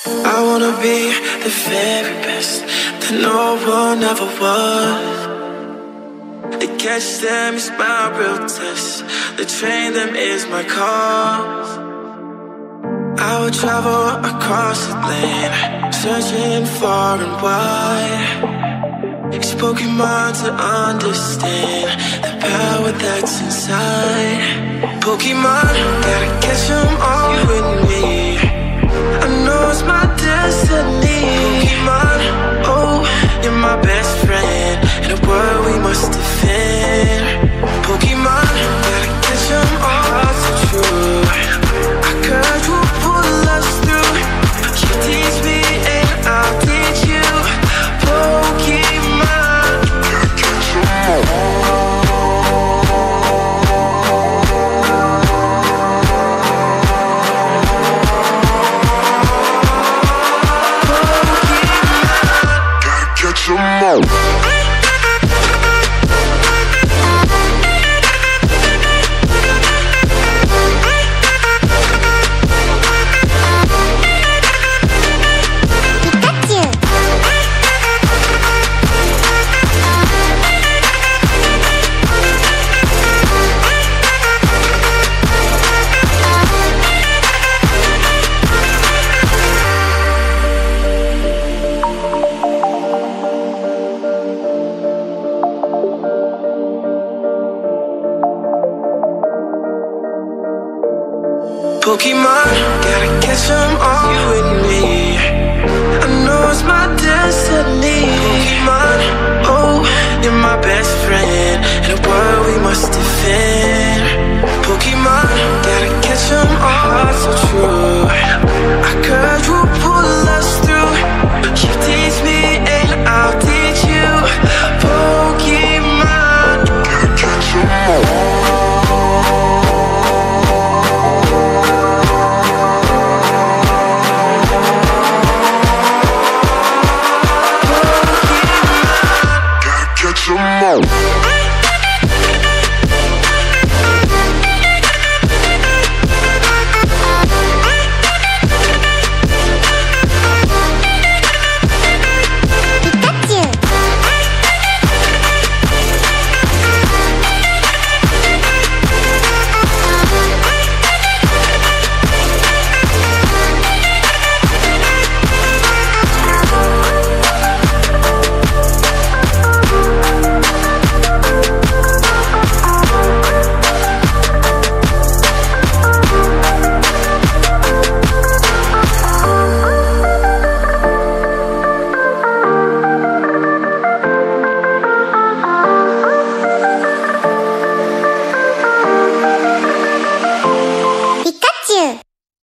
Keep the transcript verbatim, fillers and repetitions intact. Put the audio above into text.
I wanna be the very best that no one ever was. To catch them is my real test. To train them is my cause. I would travel across the land, searching far and wide. It's Pokemon to understand the power that's inside. Pokemon, gotta catch them all with me. I know it's my destiny. Pokemon, oh, you're my best friend in a world we must defend. Pokemon, gotta catch them all so true. I courage will pull us through. You teach me and I'll teach you. Pokemon, gotta catch them all. Come on. Pokemon, gotta catch them all with me. I know it's my destiny. Pokemon, oh, you're my best friend in a world we must defend.